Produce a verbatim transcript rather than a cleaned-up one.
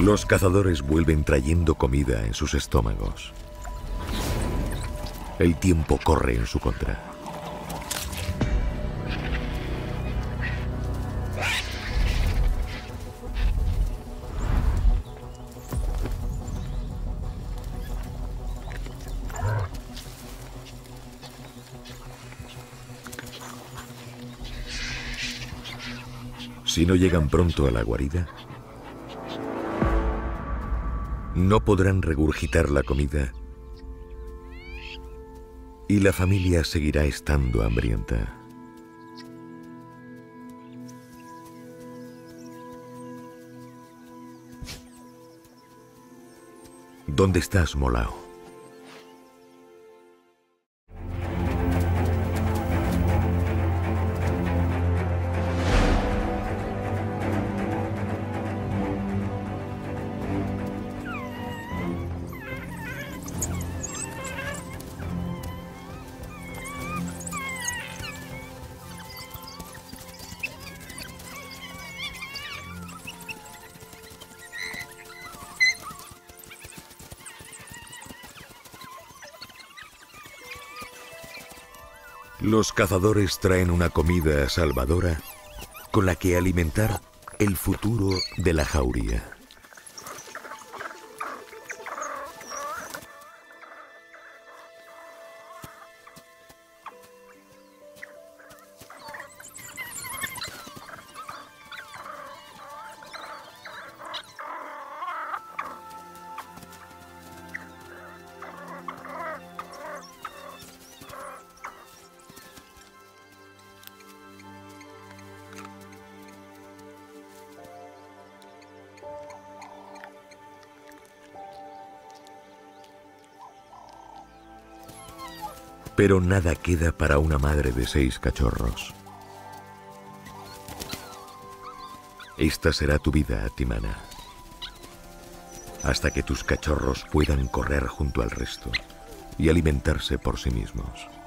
Los cazadores vuelven trayendo comida en sus estómagos. El tiempo corre en su contra. Si no llegan pronto a la guarida, no podrán regurgitar la comida y la familia seguirá estando hambrienta. ¿Dónde estás, Molao? Los cazadores traen una comida salvadora con la que alimentar el futuro de la jauría. Pero nada queda para una madre de seis cachorros. Esta será tu vida, Timana, hasta que tus cachorros puedan correr junto al resto y alimentarse por sí mismos.